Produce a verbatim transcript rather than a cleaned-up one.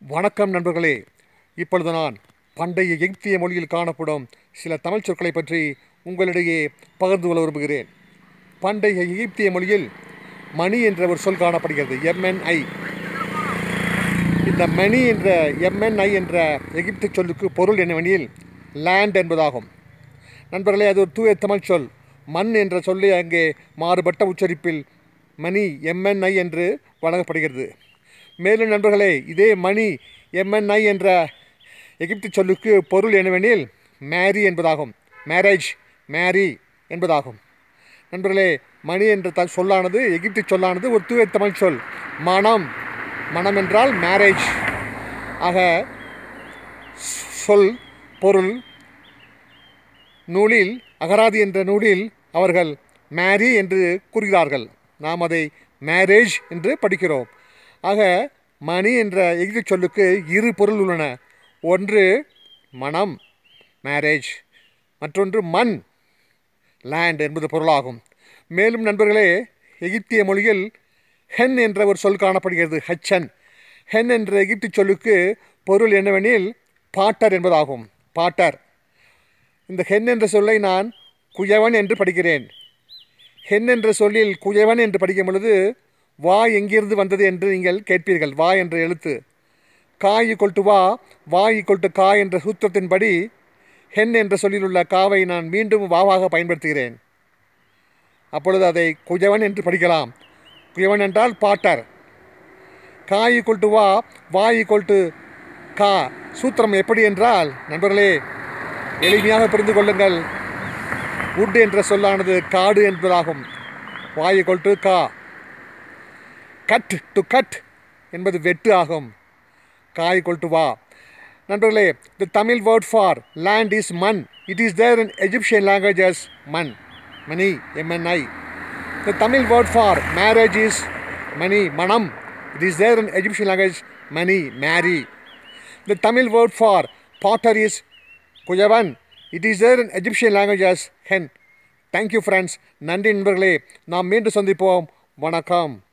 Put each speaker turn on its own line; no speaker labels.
வணக்கம் நண்பர்களே. இப்பொழுது நான் பண்டைய எகிப்திய மொழியில் காணப்படும் சில தமிழ் சொற்களை பற்றி உங்களிடையே பகிர்ந்து கொள்ள விரும்புகிறேன். பண்டைய எகிப்திய மொழியில் மணி என்ற ஒரு சொல் காணப்படுகிறது. எம்என்ஐ. இந்த மணி என்ற எம்என்ஐ என்ற எகிப்து சொல்லுக்கு பொருள் என்னவெனில் லேண்ட் என்பதாகும். நண்பர்களே, அது ஒரு தூய தமிழ் சொல். மண் என்ற சொல்லி அங்கே மாறுபட்ட உச்சரிப்பில் மணி எம்என்ஐ என்று வழங்கப்படுகிறது. மேலும் நண்பர்களே, இதே மணி எம்என்ஐ என்ற எகிப்து சொல்லுக்கு பொருள் என்னவெனில் மேரி என்பதாகும். மேரேஜ், மேரி என்பதாகும். நண்பர்களே, மணி என்ற த சொல்லானது எகிப்து சொல்லானது ஒரு தூய தமிழ் சொல். மனம், மனம் என்றால் மேரேஜ். ஆக சொல் பொருள் நூலில் அகராதி என்ற நூலில் அவர்கள் மேரி என்று கூறுகிறார்கள். நாம் அதை மேரேஜ் என்று படிக்கிறோம். ஆக மணி என்ற எகிப்து சொல்லுக்கு இரு பொருள் உள்ளன. ஒன்று மனம், மேரேஜ், மற்றொன்று மண், லேண்ட் என்பது பொருளாகும். மேலும் நண்பர்களே, எகிப்திய மொழியில் ஹென் என்ற ஒரு சொல் காணப்படுகிறது. ஹச்சன். ஹென் என்ற எகிப்து சொல்லுக்கு பொருள் என்னவெனில் பாட்டர் என்பதாகும். பாட்டர். இந்த ஹென் என்ற சொல்லை நான் குயவன் என்று படிக்கிறேன். ஹென் என்ற சொல்லில் குயவன் என்று படிக்கும் பொழுது வா எங்கிருந்து வந்தது என்று நீங்கள் கேட்பீர்கள். வா என்ற எழுத்து கா ஈக்குவல் டு வா, வா ஈக்குவல் டு கா என்ற சூத்திரத்தின்படி ஹென் என்ற சொல்லில் உள்ள காவை நான் மீண்டும் வாவாக பயன்படுத்துகிறேன். அப்பொழுது அதை குயவன் என்று படிக்கலாம். குயவன் என்றால் பாட்டர். கா ஈக்குவல் டு வா, வா ஈக்குவல் டு கா. சூத்திரம் எப்படி என்றால் நண்பர்களே, எளிமையாக புரிந்து கொள்ளுங்கள். உட் என்ற சொல்லானது காடு என்பதாகும். வா ஈக்குவல் டு கா. கட் டு கட் என்பது வெட்டு ஆகும். கா ஈக்குவல் டு வா. நண்பர்களே, the Tamil word for land is மண். It is there in Egyptian language as மண், மணி, M N I. The Tamil word for marriage is மணி, மனம். It is there in Egyptian language மணி, மேரி. The Tamil word for potter is குயவன். It is there in Egyptian language as ஹென். Thank you friends. நன்றி நண்பர்களே. நாம் மீண்டும் சந்திப்போம். வணக்கம்.